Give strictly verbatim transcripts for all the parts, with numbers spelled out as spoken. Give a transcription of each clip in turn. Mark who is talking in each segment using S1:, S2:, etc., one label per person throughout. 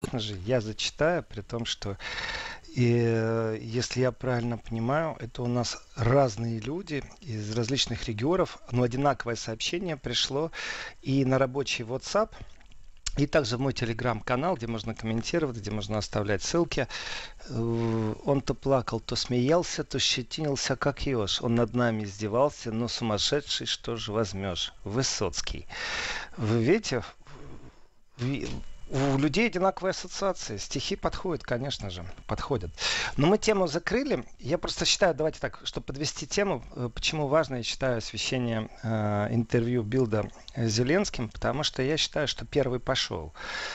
S1: конечно же, я зачитаю, при том, что и, если я правильно понимаю, это у нас разные люди из различных регионов, но одинаковое сообщение пришло и на рабочий WhatsApp, и также в мой телеграм-канал, где можно комментировать, где можно оставлять ссылки. Э, Он то плакал, то смеялся, то щетинился, как еж. Он над нами издевался, но сумасшедший, что же возьмешь? Высоцкий. Вы видите, ви- у людей одинаковые ассоциации. Стихи подходят, конечно же, подходят. Но мы тему закрыли. Я просто считаю, давайте так, чтобы подвести тему, э, почему важно, я считаю, освещение э, интервью Билда с Зеленским, потому что я считаю, что первый пошел.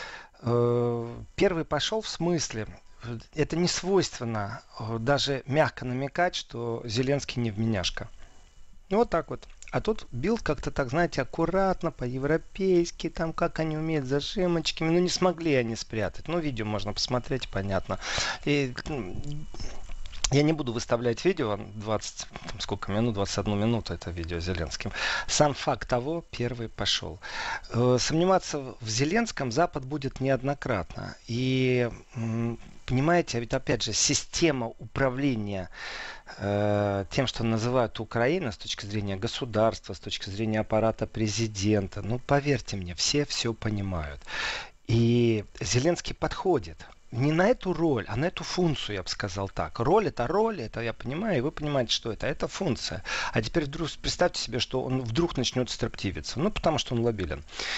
S1: Э, Первый пошел в смысле, э, это не свойственно э, даже мягко намекать, что Зеленский не вменяшка. Ну, вот так вот. А тут Билд как-то так, знаете, аккуратно, по-европейски, там как они умеют зажимочками. Ну, не смогли они спрятать. Ну, видео можно посмотреть, понятно. И м, я не буду выставлять видео, двадцать, там, сколько минут, двадцать одну минуту это видео с Зеленским. Сам факт того, первый пошел. Э, Сомневаться в Зеленском Запад будет неоднократно. И м, понимаете, а ведь опять же система управления э, тем, что называют Украина с точки зрения государства, с точки зрения аппарата президента, ну поверьте мне, все все понимают. И Зеленский подходит не на эту роль, а на эту функцию, я бы сказал так. Роль это роль, это я понимаю, и вы понимаете, что это. Это функция. А теперь вдруг представьте себе, что он вдруг начнет строптивиться. Ну, потому что он лобилен.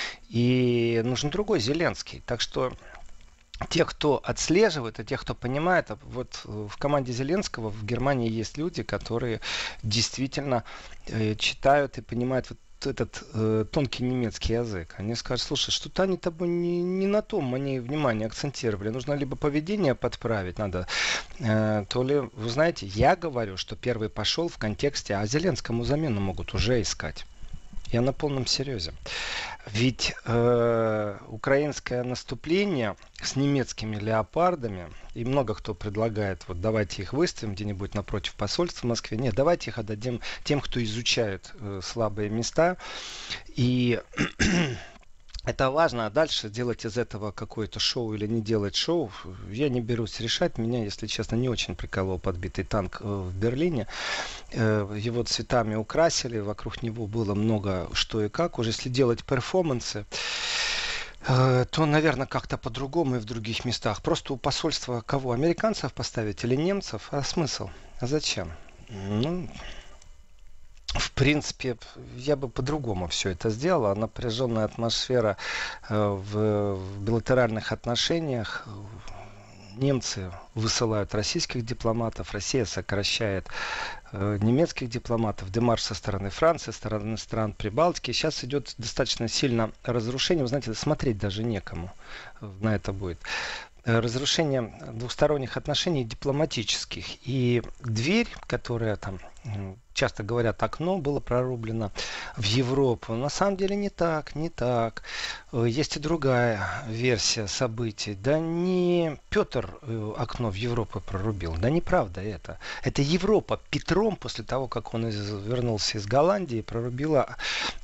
S1: И нужен другой Зеленский. Так что те, кто отслеживает, и те, кто понимает, а вот э, в команде Зеленского в Германии есть люди, которые действительно э, читают и понимают вот этот э, тонкий немецкий язык. Они скажут, слушай, что-то они тобой не, не на том, они внимание акцентировали. Нужно либо поведение подправить, надо, э, то ли, вы знаете, я говорю, что первый пошел в контексте, а Зеленскому замену могут уже искать. Я на полном серьезе. Ведь э, украинское наступление с немецкими леопардами, и много кто предлагает, вот давайте их выставим где-нибудь напротив посольства в Москве. Нет, давайте их отдадим тем, кто изучает э, слабые места. И это важно, а дальше делать из этого какое-то шоу или не делать шоу, я не берусь решать. Меня, если честно, не очень приколол подбитый танк э, в Берлине. Э, Его цветами украсили, вокруг него было много что и как. Уже если делать перформансы, э, то, наверное, как-то по-другому и в других местах. Просто у посольства кого? Американцев поставить или немцев? А смысл? А зачем? Ну, в принципе, я бы по-другому все это сделал. А напряженная атмосфера э, в, в билатеральных отношениях. Немцы высылают российских дипломатов, Россия сокращает э, немецких дипломатов, демарш со стороны Франции, со стороны стран Прибалтики. Сейчас идет достаточно сильно разрушение. Вы знаете, смотреть даже некому на это будет. Разрушение двухсторонних отношений дипломатических. И дверь, которая там, часто говорят, окно было прорублено в Европу. На самом деле не так, не так. Есть и другая версия событий. Да не Петр окно в Европу прорубил. Да неправда это. Это Европа Петром, после того, как он из, вернулся из Голландии, прорубила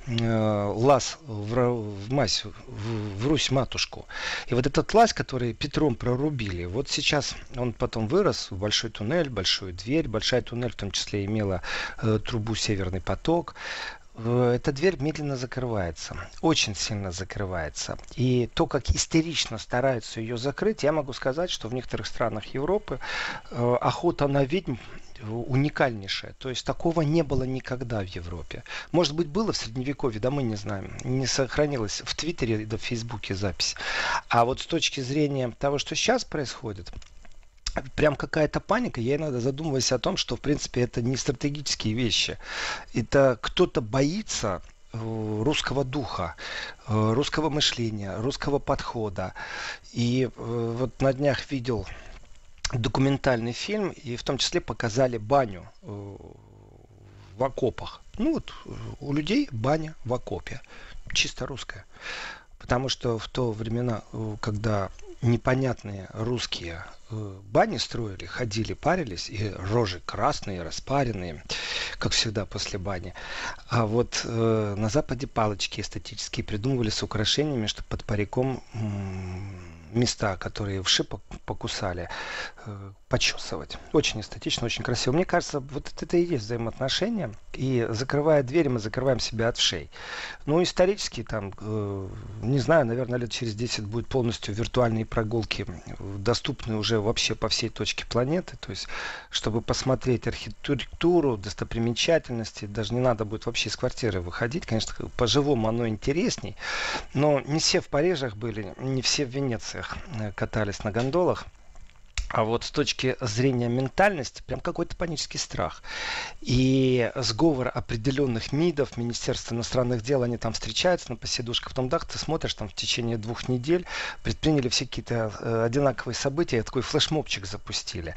S1: э, лаз в, в мазь, в, в Русь-матушку. И вот этот лаз, который Петром прорубили, вот сейчас он потом вырос в большой туннель, большую дверь. Большая туннель в том числе имела э, трубу «Северный поток». Эта дверь медленно закрывается, очень сильно закрывается. И то, как истерично стараются ее закрыть, я могу сказать, что в некоторых странах Европы э, охота на ведьм уникальнейшая. То есть такого не было никогда в Европе. Может быть, было в Средневековье, да мы не знаем. Не сохранилась в Твиттере и да в Фейсбуке запись. А вот с точки зрения того, что сейчас происходит, прям какая-то паника, я иногда задумываюсь о том, что в принципе это не стратегические вещи. Это кто-то боится э, русского духа, э, русского мышления, русского подхода. И э, вот на днях видел документальный фильм, и в том числе показали баню э, в окопах. Ну вот у людей баня в окопе. Чисто русская. Потому что в то времена, когда непонятные русские э, бани строили, ходили, парились, и рожи красные, распаренные, как всегда после бани. А вот э, на Западе палочки эстетические придумывали с украшениями, чтобы под париком м- места, которые вши покусали, почесывать. Очень эстетично, очень красиво. Мне кажется, вот это и есть взаимоотношения. И закрывая двери, мы закрываем себя от вшей. Ну, исторически, там, э, не знаю, наверное, лет через десять будет полностью виртуальные прогулки доступны уже вообще по всей точке планеты. То есть, чтобы посмотреть архитектуру, достопримечательности, даже не надо будет вообще из квартиры выходить. Конечно, по-живому оно интересней. Но не все в Парижах были, не все в Венециях катались на гондолах. А вот с точки зрения ментальности, прям какой-то панический страх. И сговор определенных МИДов, Министерства иностранных дел, они там встречаются на посидушках. Потом, да, ты смотришь, там в течение двух недель предприняли все какие-то э, одинаковые события, такой флешмобчик запустили.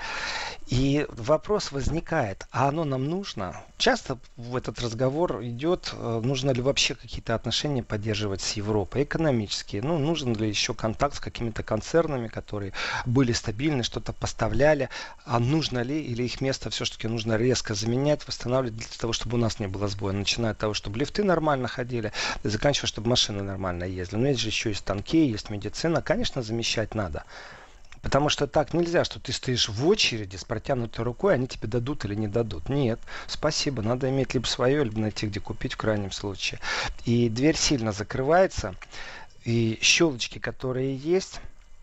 S1: И вопрос возникает, а оно нам нужно? Часто в этот разговор идет, э, нужно ли вообще какие-то отношения поддерживать с Европой, экономические. Ну, нужен ли еще контакт с какими-то концернами, которые были стабильны, что-то поставляли, а нужно ли или их место все-таки нужно резко заменять, восстанавливать для того, чтобы у нас не было сбоя, начиная от того, чтобы лифты нормально ходили, и заканчивая, чтобы машины нормально ездили. Но есть же еще и станки, есть медицина, конечно, замещать надо. Потому что так нельзя, что ты стоишь в очереди с протянутой рукой, они тебе дадут или не дадут. Нет, спасибо, надо иметь либо свое, либо найти, где купить в крайнем случае. И дверь сильно закрывается, и щелочки, которые есть.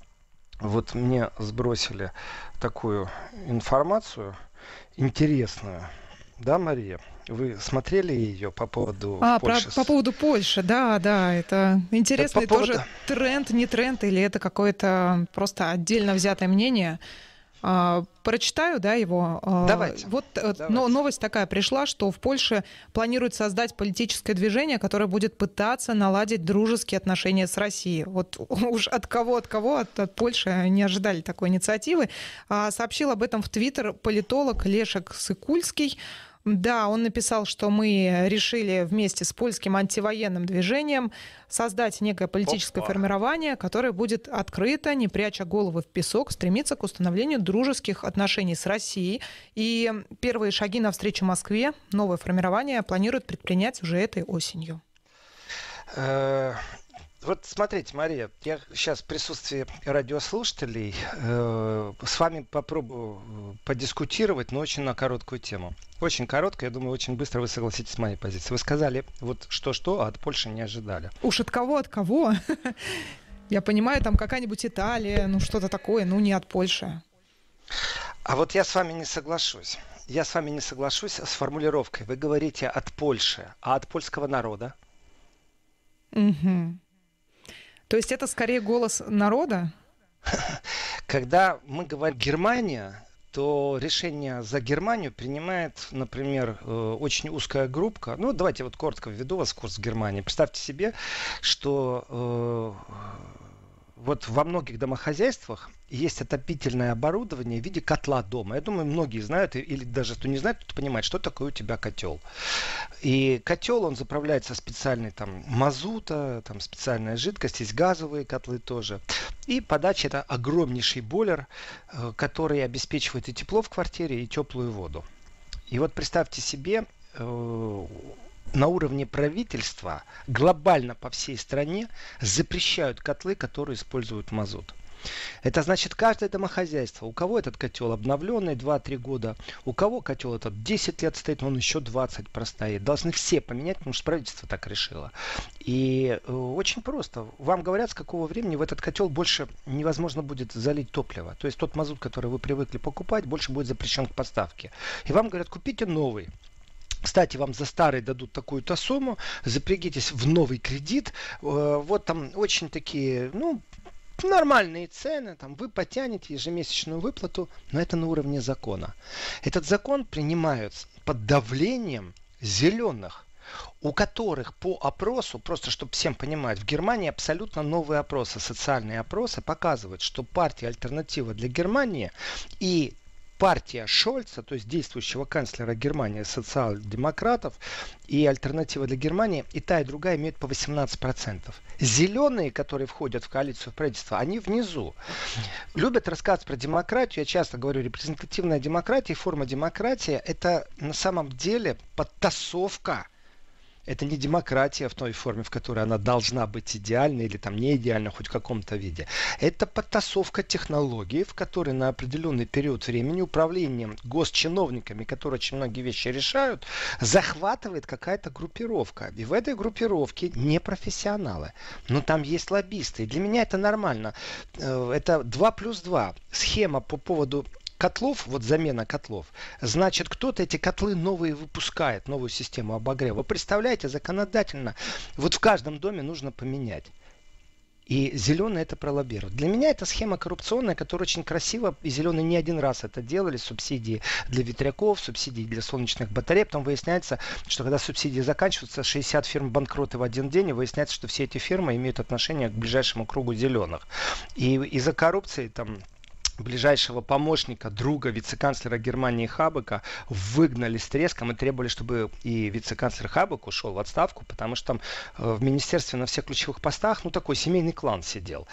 S1: Вот мне сбросили такую информацию интересную. Да, Мария? Вы смотрели ее по поводу
S2: а,
S1: Польши?
S2: Про, по поводу Польши, да, да. Это интересный это тоже поводу... тренд, не тренд, или это какое-то просто отдельно взятое мнение. А, прочитаю, да, его.
S1: Давайте.
S2: Вот
S1: Давайте.
S2: Но, новость такая пришла, что в Польше планируют создать политическое движение, которое будет пытаться наладить дружеские отношения с Россией. Вот уж от кого, от кого, от, от Польши не ожидали такой инициативы. А, сообщил об этом в Твиттер политолог Лешек Сыкульский. Да, он написал, что мы решили вместе с польским антивоенным движением создать некое политическое Опа. формирование, которое будет открыто, не пряча головы в песок, стремиться к установлению дружеских отношений с Россией. И первые шаги навстречу Москве новое формирование планирует предпринять уже этой осенью.
S1: Вот смотрите, Мария, я сейчас в присутствии радиослушателей э, с вами попробую подискутировать, но очень на короткую тему. Очень короткая, я думаю, очень быстро вы согласитесь с моей позицией. Вы сказали, вот что-что, а от Польши не ожидали.
S2: Уж от кого, от кого? Я понимаю, там какая-нибудь Италия, ну что-то такое, ну не от Польши.
S1: А вот я с вами не соглашусь. Я с вами не соглашусь с формулировкой. Вы говорите от Польши, а от польского народа?
S2: Угу. То есть это скорее голос народа?
S1: Когда мы говорим «Германия», то решение за Германию принимает, например, очень узкая группа. Ну, давайте вот коротко введу вас в курс Германии. Представьте себе, что э, вот во многих домохозяйствах есть отопительное оборудование в виде котла дома. Я думаю, многие знают, или даже кто не знает, кто понимает, что такое у тебя котел. И котел, он заправляется специальной там мазута, там специальная жидкость, есть газовые котлы тоже. И подача — это огромнейший бойлер, который обеспечивает и тепло в квартире, и теплую воду. И вот представьте себе, на уровне правительства глобально по всей стране запрещают котлы, которые используют мазут. Это значит, каждое домохозяйство, у кого этот котел обновленный два-три года, у кого котел этот десять лет стоит, он еще двадцать простоит. Должны все поменять, потому что правительство так решило. И э, очень просто. Вам говорят, с какого времени в этот котел больше невозможно будет залить топливо. То есть тот мазут, который вы привыкли покупать, больше будет запрещен к поставке. И вам говорят, купите новый. Кстати, вам за старый дадут такую-то сумму, запрягитесь в новый кредит. Э, вот там очень такие, ну, нормальные цены, там, вы потянете ежемесячную выплату, но это на уровне закона. Этот закон принимают под давлением зеленых, у которых по опросу, просто чтобы всем понимать, в Германии абсолютно новые опросы, социальные опросы показывают, что партия «Альтернатива для Германии» и партия Шольца, то есть действующего канцлера Германии, социал-демократов, и «Альтернатива для Германии», и та, и другая имеют по восемнадцать процентов. Зеленые, которые входят в коалицию правительства, они внизу. Любят рассказывать про демократию. Я часто говорю, репрезентативная демократия и форма демократии — это на самом деле подтасовка Это не демократия в той форме, в которой она должна быть идеальной или там не идеальной хоть в каком-то виде. Это подтасовка технологий, в которой на определенный период времени управлением госчиновниками, которые очень многие вещи решают, захватывает какая-то группировка. И в этой группировке не профессионалы. Но там есть лоббисты. И для меня это нормально. Это два плюс два. Схема по поводу котлов, вот замена котлов, значит, кто-то эти котлы новые выпускает, новую систему обогрева. Вы представляете, законодательно, вот в каждом доме нужно поменять. И зеленые это пролоббируют. Для меня это схема коррупционная, которая очень красиво, и зеленые не один раз это делали, субсидии для ветряков, субсидии для солнечных батарей. Потом выясняется, что когда субсидии заканчиваются, шестьдесят фирм банкроты в один день, и выясняется, что все эти фирмы имеют отношение к ближайшему кругу зеленых. И из-за коррупции там ближайшего помощника, друга вице-канцлера Германии Хабека выгнали с треском и требовали, чтобы и вице-канцлер Хабек ушел в отставку, потому что там э, в министерстве на всех ключевых постах, ну, такой семейный клан сидел.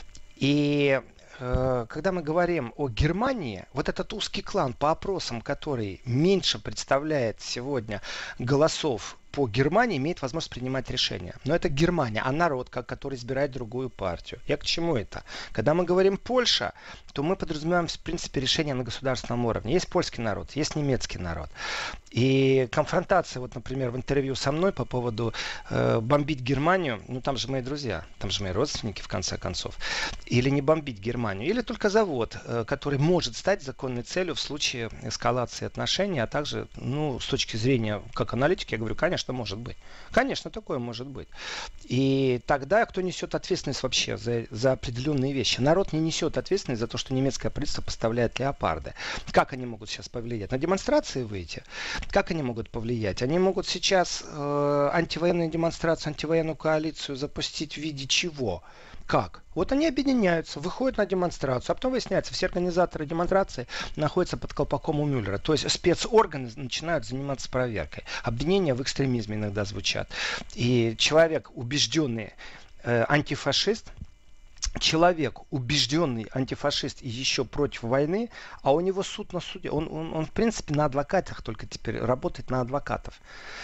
S1: И э, когда мы говорим о Германии, вот этот узкий клан по опросам, который меньше представляет сегодня голосов по Германии, имеет возможность принимать решения. Но это Германия, а народ, как, который избирает другую партию. Я к чему это? Когда мы говорим Польша, то мы подразумеваем, в принципе, решения на государственном уровне. Есть польский народ, есть немецкий народ. И конфронтация, вот, например, в интервью со мной по поводу э, бомбить Германию, ну там же мои друзья, там же мои родственники, в конце концов. Или не бомбить Германию, или только завод, э, который может стать законной целью в случае эскалации отношений, а также, ну, с точки зрения, как аналитики, я говорю, конечно, может быть. Конечно, такое может быть. И тогда кто несет ответственность вообще за, за определенные вещи? Народ не несет ответственность за то, что немецкое правительство поставляет леопарды. Как они могут сейчас повлиять? На демонстрации выйти? Как они могут повлиять? Они могут сейчас э, антивоенную демонстрацию, антивоенную коалицию запустить в виде чего? Как? Вот они объединяются, выходят на демонстрацию, а потом выясняется, все организаторы демонстрации находятся под колпаком у Мюллера. То есть спецорганы начинают заниматься проверкой. Обвинения в экстремизме иногда звучат. И человек, убежденный э, антифашист, человек, убежденный антифашист и еще против войны, а у него суд на суде. Он, он, он в принципе на адвокатах только теперь работает на адвокатов.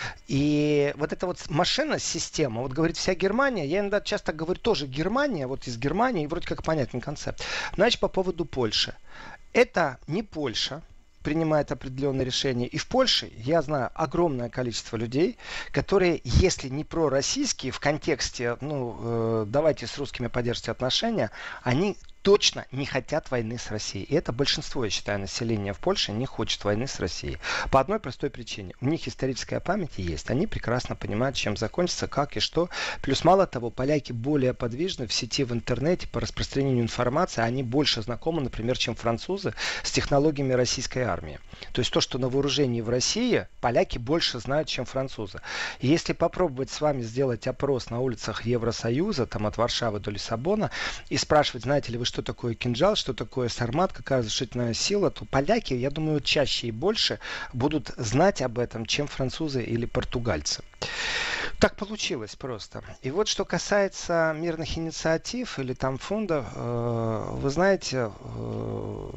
S1: И вот эта вот машина, система, вот говорит вся Германия, я иногда часто говорю тоже Германия, вот из Германии, вроде как понятный концепт. Значит, по поводу Польши. Это не Польша принимает определенные решения. И в Польше я знаю огромное количество людей, которые, если не пророссийские в контексте, ну, э, давайте с русскими поддержите отношения, они точно не хотят войны с Россией. И это большинство, я считаю, населения в Польше не хочет войны с Россией. По одной простой причине. У них историческая память есть. Они прекрасно понимают, чем закончится, как и что. Плюс, мало того, поляки более подвижны в сети, в интернете по распространению информации. Они больше знакомы, например, чем французы с технологиями российской армии. То есть то, что на вооружении в России, поляки больше знают, чем французы. И если попробовать с вами сделать опрос на улицах Евросоюза, там от Варшавы до Лиссабона, и спрашивать, знаете ли вы, что такое кинжал, что такое сармат, какая разрушительная сила, то поляки, я думаю, чаще и больше будут знать об этом, чем французы или португальцы. Так получилось просто. И вот что касается мирных инициатив или там фондов, э, вы знаете, э,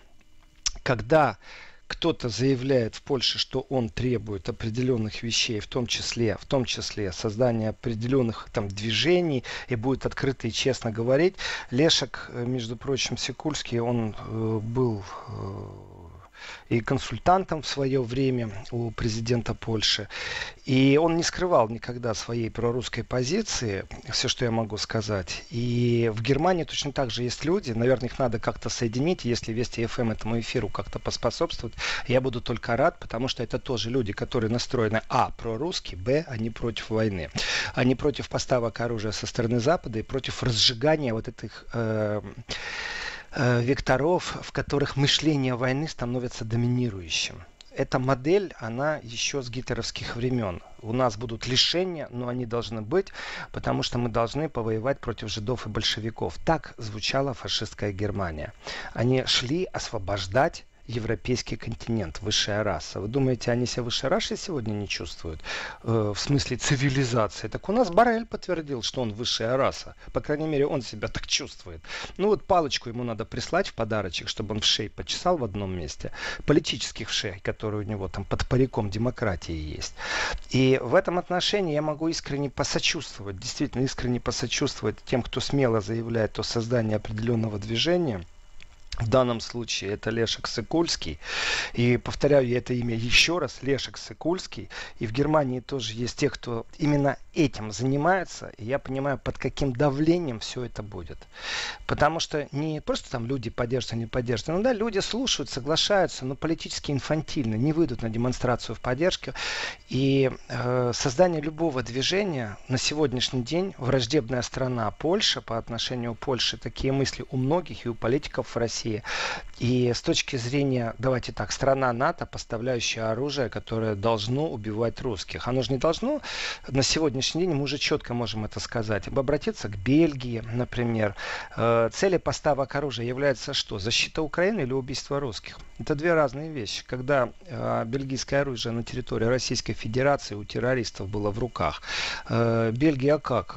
S1: когда кто-то заявляет в Польше, что он требует определенных вещей, в том числе, в том числе создания определенных там движений и будет открыто и честно говорить. Лешек, между прочим, Сикульский, он э, был э, и консультантом в свое время у президента Польши. И он не скрывал никогда своей прорусской позиции, все, что я могу сказать. И в Германии точно так же есть люди, наверное, их надо как-то соединить. Если Вести эф эм этому эфиру как-то поспособствует, я буду только рад, потому что это тоже люди, которые настроены, а, прорусские, б, они против войны. Они против поставок оружия со стороны Запада и против разжигания вот этих э, э, векторов, в которых мышление войны становится доминирующим. Эта модель, она еще с гитлеровских времен. У нас будут лишения, но они должны быть, потому что мы должны повоевать против жидов и большевиков. Так звучала фашистская Германия. Они шли освобождать европейский континент, высшая раса. Вы думаете, они себя высшей расой сегодня не чувствуют? Э, в смысле цивилизации. Так у нас Боррель подтвердил, что он высшая раса. По крайней мере, он себя так чувствует. Ну вот палочку ему надо прислать в подарочек, чтобы он в шее почесал в одном месте. Политических вшей, которые у него там под париком демократии есть. И в этом отношении я могу искренне посочувствовать, действительно искренне посочувствовать тем, кто смело заявляет о создании определенного движения. В данном случае это Лешек Сокольский. И повторяю я это имя еще раз, Лешек Сокольский. И в Германии тоже есть те, кто именно этим занимается. И я понимаю, под каким давлением все это будет. Потому что не просто там люди поддержат, не поддержат. Иногда люди слушают, соглашаются, но политически инфантильно, не выйдут на демонстрацию в поддержке. И э, создание любого движения на сегодняшний день, враждебная страна Польша, по отношению к Польше, такие мысли у многих и у политиков в России. И с точки зрения, давайте так, страна НАТО, поставляющая оружие, которое должно убивать русских. Оно же не должно, на сегодняшний день мы уже четко можем это сказать, обратиться к Бельгии, например. Целью поставок оружия является что? Защита Украины или убийство русских? Это две разные вещи. Когда бельгийское оружие на территории Российской Федерации у террористов было в руках, Бельгия как?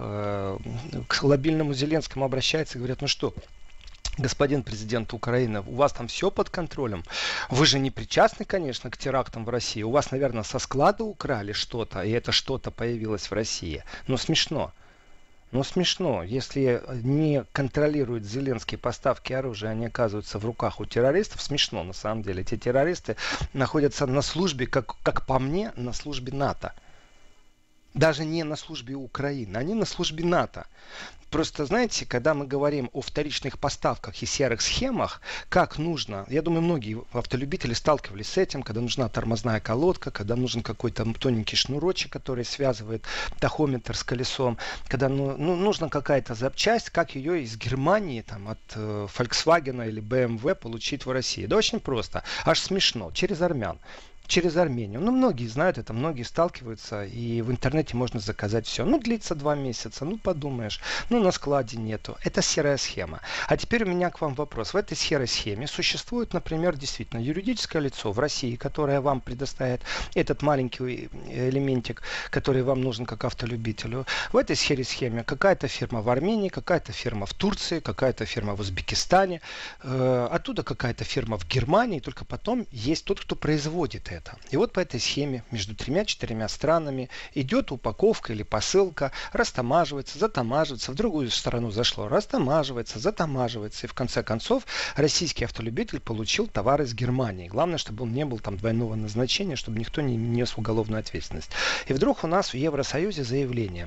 S1: К лобильному Зеленскому обращается и говорят, ну что, господин президент Украины, у вас там все под контролем. Вы же не причастны, конечно, к терактам в России. У вас, наверное, со склада украли что-то, и это что-то появилось в России. Но смешно. Но смешно. Если не контролирует Зеленский поставки оружия, они оказываются в руках у террористов. Смешно, на самом деле. Эти террористы находятся на службе, как, как по мне, на службе НАТО. Даже не на службе Украины, они на службе НАТО. Просто, знаете, когда мы говорим о вторичных поставках и серых схемах, как нужно, я думаю, многие автолюбители сталкивались с этим, когда нужна тормозная колодка, когда нужен какой-то тоненький шнурочек, который связывает тахометр с колесом, когда ну, ну, нужна какая-то запчасть, как ее из Германии, там, от э, Volkswagen или бэ эм вэ получить в России. Да очень просто, аж смешно, через армян. Через Армению. Ну, многие знают это, многие сталкиваются, и в интернете можно заказать все. Ну, длится два месяца, ну, подумаешь. Ну, на складе нету. Это серая схема. А теперь у меня к вам вопрос. В этой серой схеме существует, например, действительно юридическое лицо в России, которое вам предоставит этот маленький элементик, который вам нужен как автолюбителю. В этой серой схеме какая-то фирма в Армении, какая-то фирма в Турции, какая-то фирма в Узбекистане, э, оттуда какая-то фирма в Германии, только потом есть тот, кто производит это. И вот по этой схеме между тремя-четырьмя странами идет упаковка или посылка, растамаживается, затамаживается, в другую сторону зашло, растамаживается, затамаживается. И в конце концов российский автолюбитель получил товар из Германии. Главное, чтобы он не был там двойного назначения, чтобы никто не нес уголовную ответственность. И вдруг у нас в Евросоюзе заявление.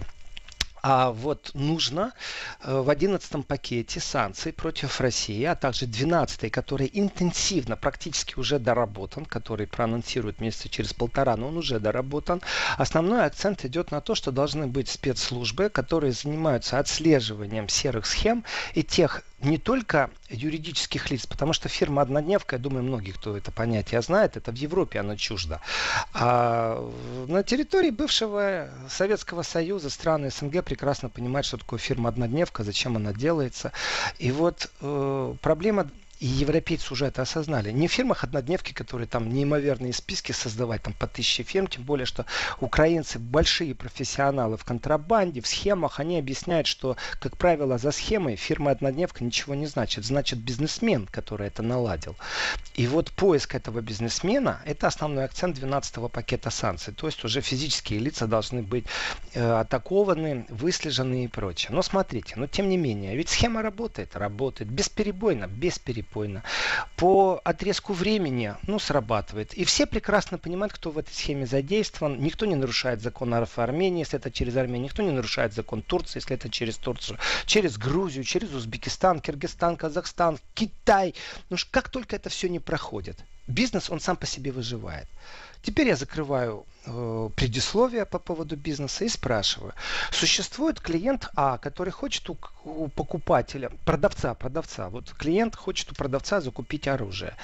S1: А вот нужно э, в одиннадцатом пакете санкций против России, а также двенадцатый, который интенсивно, практически уже доработан, который проанонсируют месяца через полтора, но он уже доработан. Основной акцент идет на то, что должны быть спецслужбы, которые занимаются отслеживанием серых схем и тех не только юридических лиц, потому что фирма «Однодневка», я думаю, многие, кто это понятие знает, это в Европе оно чуждо. А на территории бывшего Советского Союза страны СНГ прекрасно понимают, что такое фирма «Однодневка», зачем она делается. И вот э, проблема... И европейцы уже это осознали. Не в фирмах однодневки, которые там неимоверные списки создавать, там по тысяче фирм, тем более, что украинцы большие профессионалы в контрабанде, в схемах, они объясняют, что, как правило, за схемой фирма однодневка ничего не значит. Значит бизнесмен, который это наладил. И вот поиск этого бизнесмена, это основной акцент двенадцатого пакета санкций. То есть уже физические лица должны быть э, атакованы, выслежены и прочее. Но смотрите, но тем не менее, ведь схема работает, работает бесперебойно, бесперебойно. По отрезку времени, ну, срабатывает. И все прекрасно понимают, кто в этой схеме задействован. Никто не нарушает закон Армении, если это через Армению. Никто не нарушает закон Турции, если это через Турцию. Через Грузию, через Узбекистан, Кыргызстан, Казахстан, Китай. Ну, как только это все не проходит. Бизнес, он сам по себе выживает. Теперь я закрываю э, предисловие по поводу бизнеса и спрашиваю. Существует клиент А, который хочет у, у покупателя, продавца, продавца. Вот клиент хочет у продавца закупить оружие.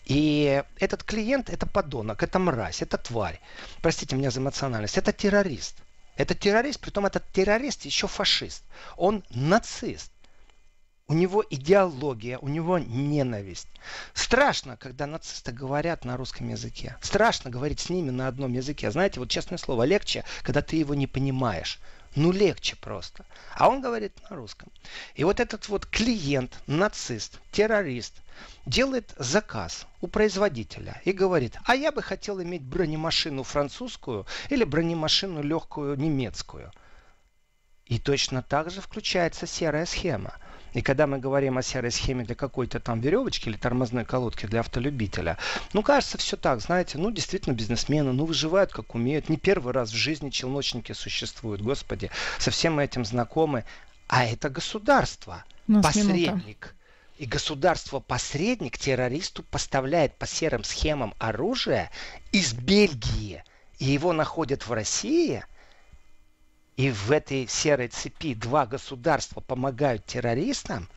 S1: И этот клиент, это подонок, это мразь, это тварь. Простите меня за эмоциональность, это террорист. Это террорист, притом этот террорист еще фашист. Он нацист. У него идеология, у него ненависть. Страшно, когда нацисты говорят на русском языке. Страшно говорить с ними на одном языке. Знаете, вот честное слово, легче, когда ты его не понимаешь. Ну, легче просто. А он говорит на русском. И вот этот вот клиент, нацист, террорист, делает заказ у производителя и говорит, а я бы хотел иметь бронемашину французскую или бронемашину легкую немецкую. И точно так же включается серая схема. И когда мы говорим о серой схеме для какой-то там веревочки или тормозной колодки для автолюбителя, ну, кажется, все так, знаете, ну, действительно, бизнесмены, ну, выживают как умеют. Не первый раз в жизни челночники существуют, господи, со всем мы этим знакомы. А это государство, посредник. И государство-посредник террористу поставляет по серым схемам оружие из Бельгии. И его находят в России. И в этой серой цепи два государства помогают террористам.